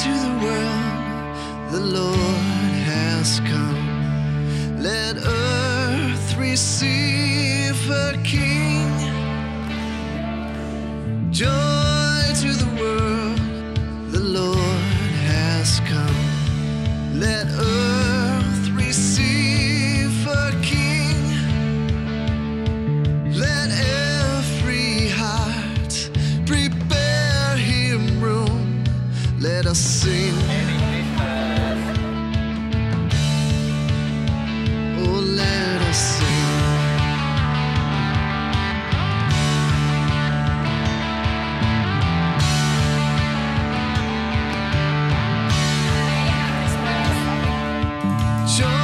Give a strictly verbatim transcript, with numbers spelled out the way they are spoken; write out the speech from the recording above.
to the world, the Lord has come. Let earth receive her King. Joy to the world, the Lord has come. Let earth receive her King. Let every heart prepare him room. Let us sing. Oh, let us sing. Joy